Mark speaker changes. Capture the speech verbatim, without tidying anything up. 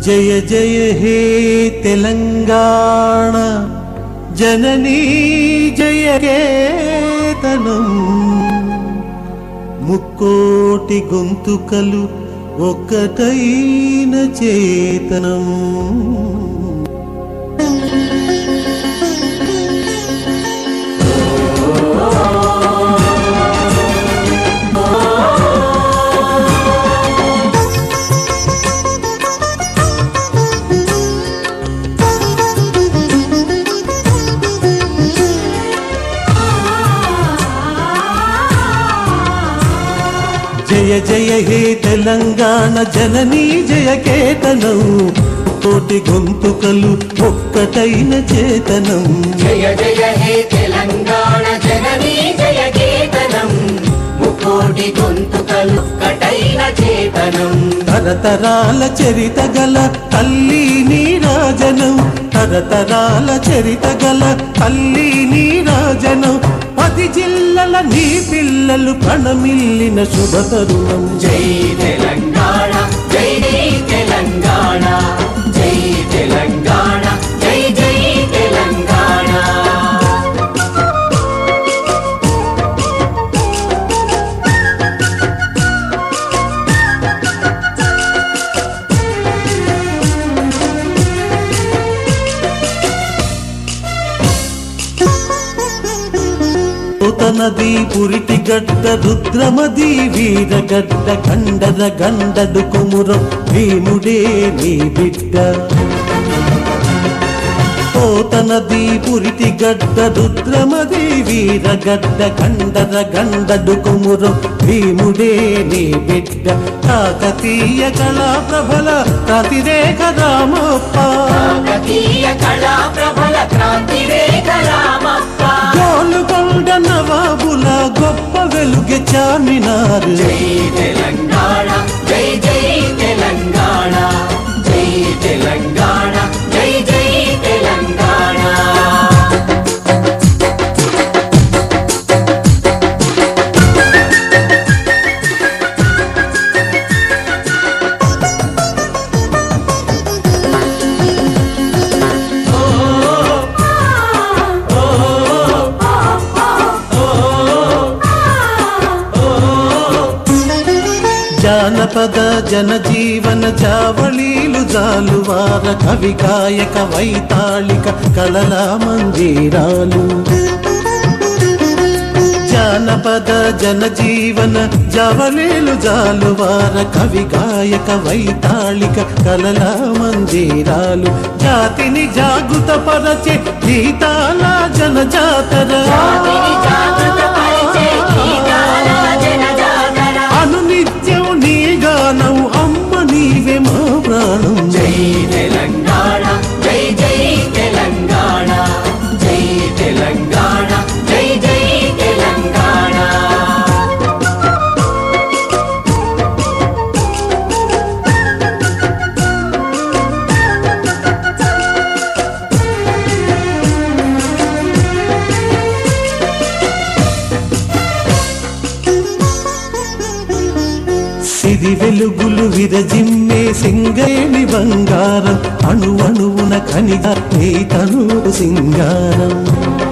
Speaker 1: జయ జయ హే తెలంగాణ జననీ జయ కేతనం ముక్కోటి గొంతుకలు ఒక్కటైన చేతనం జయ జయ హే తెలంగాణ జననీ జయ కేతనం కోటి గొంతుకలు ఒక్కటైన చేతనం
Speaker 2: జయ జయ హే తెలంగాణ జననీ జయ కేతనం ముక్కోటి గొంతుకలు ఒక్కటైన చేతనం
Speaker 1: తరతరాల చరిత గల తల్లి నీరాజనం తరతరాల చరిత గల తల్లి నీరాజనం పది జిల్లల నీ పిల్లలు ప్రణమిల్లిన శుభ తరుణం
Speaker 2: జై తెలంగాణ జై జై తెలంగాణ జై తెలంగాణ జై జై తెలంగాణ
Speaker 1: నది పురిటి గడ్డ రుద్రమది వీరగడ్డ కండర గండడు కుమురం భీముడే నీ బిడ్డ పోత నది పురిటి గడ్డ రుద్రమది వీరగడ్డ కండర గండడు కుమురం భీముడే నీ బిడ్డ కాకతీయ కళా ప్రభల క్రాంతిరేఖ రామప్ప
Speaker 2: కాకతీయ కళా ప్రభల క్రాంతిరేఖ రామప్ప
Speaker 1: గోలుకొండ నవాబుల గొప్ప వెలుగె చార్మినార్
Speaker 2: జై తెలంగాణ జై జై తెలంగాణ జై తెలంగాణ జై జై తెలంగాణ
Speaker 1: జానపద జనజీవన జావళీలు జాలువార కవి గాయక వైతాళిక కళల మందిరాలు జానపద జనజీవన జావళీలు జాలువార కవి గాయక వైతాళిక కళల మందిరాలు జాతిని జాగృత పరచే గీతాల జన జాతర అనునిత్యం నీ గానం అమ్మ నీవే మా ప్రాణం
Speaker 2: జై తెలంగాణ జై జై తెలంగాణ జై తెలంగాణ జై జై తెలంగాణ
Speaker 1: సిరి వెలుగులు విరజిమ్మే సింగేణి బంగారం అణు అణువున ఖనిజ నీ తను సింగారం